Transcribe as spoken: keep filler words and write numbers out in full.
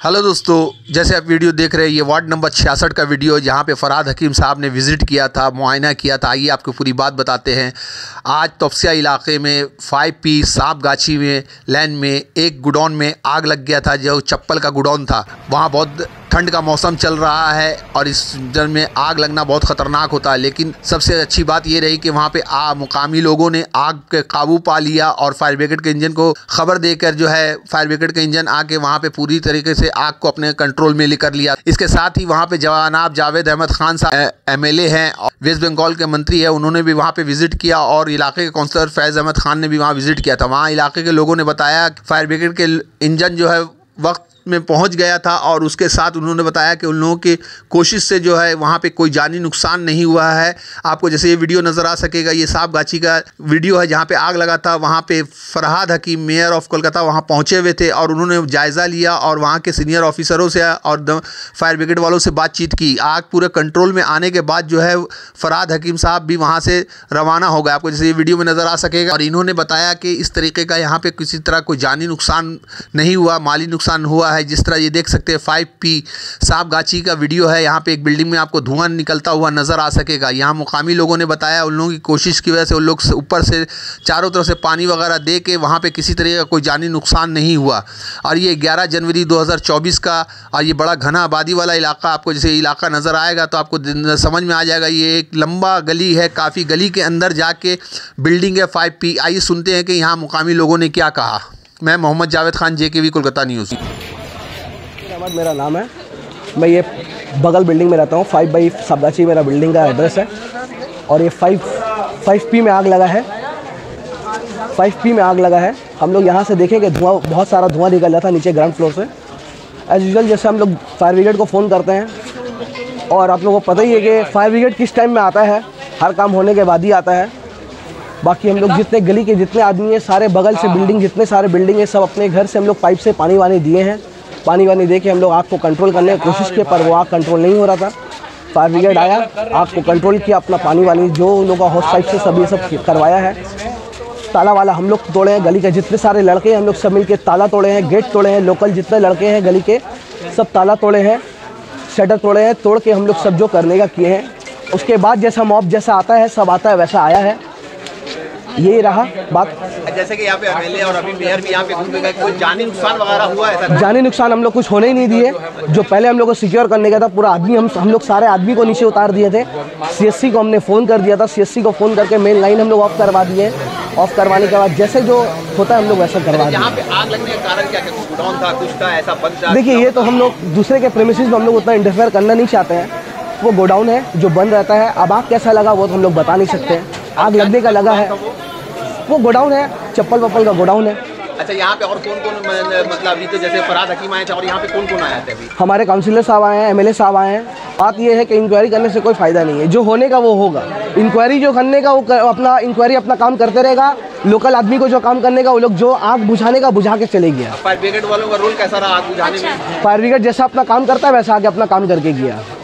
Hello दोस्तों, जैसे आप वीडियो देख रहे हैं ये वार्ड नंबर छियासठ का वीडियो है जहाँ पे फरहाद हकीम साहब ने विज़िट किया था, मुआयना किया था। आइए आपको पूरी बात बताते हैं। आज तोफसिया इलाके में फाइव पी सांप गाछी में लैन में एक गुडौन में आग लग गया था, जो चप्पल का गुडौन था। वहाँ बहुत ठंड का मौसम चल रहा है और इस जन में आग लगना बहुत ख़तरनाक होता है, लेकिन सबसे अच्छी बात ये रही कि वहाँ पे आ मुकामी लोगों ने आग के काबू पा लिया और फायर ब्रिगेड के इंजन को खबर देकर जो है फायर ब्रिगेड का इंजन आके वहाँ पे पूरी तरीके से आग को अपने कंट्रोल में लेकर लिया। इसके साथ ही वहाँ पे जनाब जावेद अहमद खान साहब एम एल ए हैं और वेस्ट बंगाल के मंत्री है, उन्होंने भी वहाँ पे विजिट किया और इलाके के काउंसलर फैज़ अहमद खान ने भी वहाँ विजिट किया था। वहाँ इलाके के लोगों ने बताया फायर ब्रिगेड के इंजन जो है वक्त में पहुंच गया था और उसके साथ उन्होंने बताया कि उन लोगों की कोशिश से जो है वहाँ पे कोई जानी नुकसान नहीं हुआ है। आपको जैसे ये वीडियो नज़र आ सकेगा, ये सांप गाछी का वीडियो है जहाँ पे आग लगा था। वहाँ पे फरहाद हकीम मेयर ऑफ कोलकाता वहाँ पहुँचे हुए थे और उन्होंने जायज़ा लिया और वहाँ के सीनियर ऑफिसरों से और फायर ब्रिगेड वालों से बातचीत की। आग पूरे कंट्रोल में आने के बाद जो है फरहाद हकीम साहब भी वहाँ से रवाना हो गए, आपको जैसे ये वीडियो में नज़र आ सकेगा। और इन्होंने बताया कि इस तरीके का यहाँ पे किसी तरह कोई जानी नुकसान नहीं हुआ, माली नुकसान हुआ है। जिस तरह ये देख सकते हैं फाइव पी सांप गाछी का वीडियो है, यहाँ पे एक बिल्डिंग में आपको धुआं निकलता हुआ नज़र आ सकेगा। यहाँ मुकामी लोगों ने बताया उन लोगों की कोशिश की वजह से उन लोग ऊपर से चारों तरफ से पानी वगैरह दे के वहाँ पे किसी तरह का कोई जानी नुकसान नहीं हुआ। और ये ग्यारह जनवरी दो हज़ार चौबीस का और ये बड़ा घना आबादी वाला इलाका, आपको जैसे इलाका नज़र आएगा तो आपको समझ में आ जाएगा। ये एक लंबा गली है, काफ़ी गली के अंदर जाके बिल्डिंग है फाइव पी। आइए सुनते हैं कि यहाँ मुकामी लोगों ने क्या कहा। मैं मोहम्मद जावेद खान, जे के वी कोलकाता न्यूज़। अहमद मेरा नाम है, मैं ये बगल बिल्डिंग में रहता हूँ। फाइव बाई सांपगाछी मेरा बिल्डिंग का एड्रेस है और ये फाइव फाइव पी में आग लगा है। फाइव पी में आग लगा है। हम लोग यहाँ से देखेंगे धुआं, बहुत सारा धुआं निकल रहा था नीचे ग्राउंड फ्लोर से। एज यूजुअल जैसे हम लोग फायर ब्रिगेड को फ़ोन करते हैं और आप लोगों को पता ही है कि फायर ब्रिगेड किस टाइम में आता है, हर काम होने के बाद ही आता है। बाकी हम लोग जितने गली के जितने आदमी हैं, सारे बगल से बिल्डिंग जितने सारे बिल्डिंग हैं, सब अपने घर से हम लोग पाइप से पानी वानी दिए हैं। पानी वानी दे के हम लोग आग को कंट्रोल करने की कोशिश की, पर वो आग कंट्रोल नहीं हो रहा था। फायर ब्रिगेड आया, आग को कंट्रोल किया, अपना पानी वानी जो लोगों का हाउस पाइप से सब ये सब करवाया है। ताला वाला हम लोग तोड़े हैं, गली के जितने सारे लड़के हैं हम लोग सब मिलके ताला तोड़े हैं, गेट तोड़े हैं। लोकल जितने लड़के हैं गली के सब ताला तोड़े हैं, शटर तोड़े हैं। तोड़ के हम लोग सब जो करने का किए हैं। उसके बाद जैसा मॉब जैसा आता है, सब आता है वैसा आया है। यही रहा बात। जैसे कि यहाँ पे एमएलए और अभी मेयर भी यहाँ पे घूम गए, कोई जानी नुकसान वगैरह हुआ है? जानी नुकसान हम लोग कुछ होने ही नहीं दिए। जो पहले हम लोग को सिक्योर करने का था, पूरा आदमी हम हम लोग सारे आदमी को नीचे उतार दिए थे। सीएससी को हमने फ़ोन कर दिया था, सीएससी को फ़ोन करके मेन लाइन हम लोग ऑफ करवा दिए। ऑफ करवाने के बाद जैसे जो होता है हम लोग वैसा करवा दिए। यहाँ पे आग लगने का कारण क्या क्या, कुछ गुडौन था, कुछ था ऐसा बंद था? देखिए, ये तो हम लोग दूसरे के प्रेमिसेस में हम लोग उतना इंटरफेयर करना नहीं चाहते हैं। वो गोडाउन है जो बंद रहता है। अब आग कैसा लगा वो तो हम लोग बता नहीं सकते। आग लगने का लगा है, वो गोडाउन है, चप्पल वप्पल का गोडाउन है। अच्छा, यहाँ पे और कौन कौन, मतलब अभी तो जैसे फरहाद हकीम आए थे और यहाँ पे कौन कौन आए थे अभी? हमारे काउंसिलर साहब आए हैं, एमएलए साहब आए हैं। बात ये है कि इंक्वायरी करने से कोई फ़ायदा नहीं है, जो होने का वो होगा। इंक्वायरी जो करने का वो कर, अपना इंक्वायरी अपना काम करते रहेगा। लोकल आदमी को जो काम करने का वो लोग जो आग बुझाने का बुझा के चले गया। फायर ब्रिगेड वालों का रोल कैसा रहा आग बुझाने में? फायर ब्रिगेड जैसा अपना काम करता है वैसा आगे अपना काम करके गया।